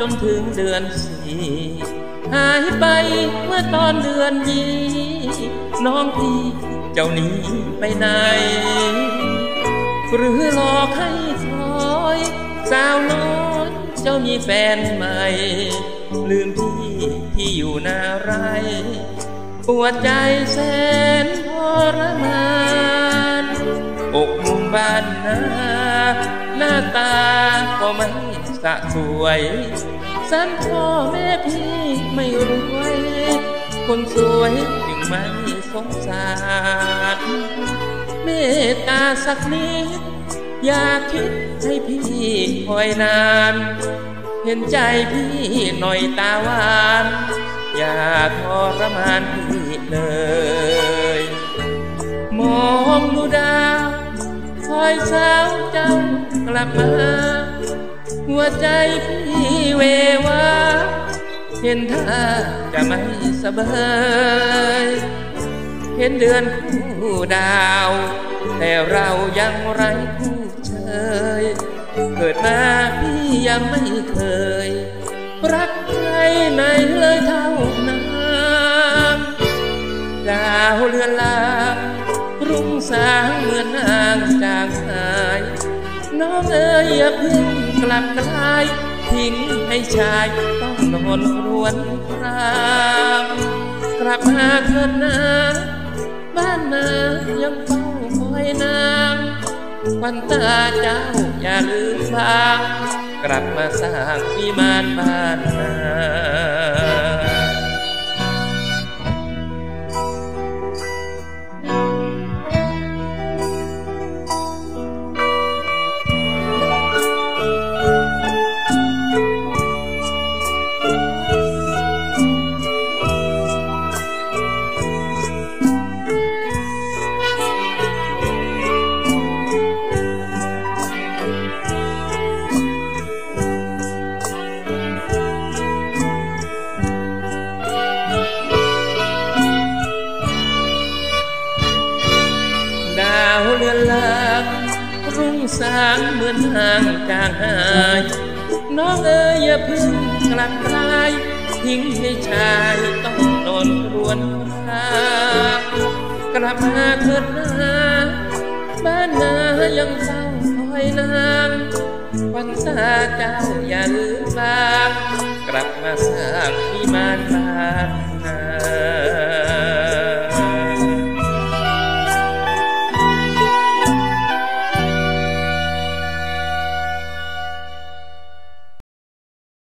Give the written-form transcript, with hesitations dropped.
จนถึงเดือนสี่หายไปเมื่อตอนเดือนยี่น้องพี่เจ้านี้ไปไหนหรือหลอกให้คอยสาวน้อยเจ้ามีแฟนใหม่ลืมพี่ที่อยู่นาไรปวดใจแสนทรมานอกมุ่งบ้านนาหน้าตาก็ไม่สะสวยสันพ่อแม่พี่ไม่รวยคนสวยจึงไม่สงสารเมตตาสักนิดอย่าคิดให้พี่คอยนานเห็นใจพี่หน่อยตาหวานอย่าทรมานพี่เลยมองดูดาวคอยสาวเจ้ากลับมาหัวใจพี่เววาเห็นท่าจะไม่สบายเห็นเดือนคู่ดาวแต่เรายังไร้คู่เชยเกิดมาพี่ยังไม่เคยรักใครไหนเลยเท่านั้นดาวเรือนลางรุ่งสางเหมือนนางจางหายน้องเอ๋ยอย่าเพิ่งกลับกลายทิ้งให้ชายต้องนอนครวญครางกลับมาเถิดนะบ้านนายังเฝ้าคอยนางควันตาเจ้าอย่าลืมบางกลับมาสร้างวิมานบ้านนาเรือนลางรุ่งสางเหมือนห่างจางหายน้องเอ๋ยอย่าเพิ่งกลับกลายทิ้งให้ชายต้องนอนครวญครางกลับมาเถิดนะบ้านนายังเฝ้าคอยนางควันตาเจ้าอย่าลืมบางกลับมาสร้างวิมานบ้านนา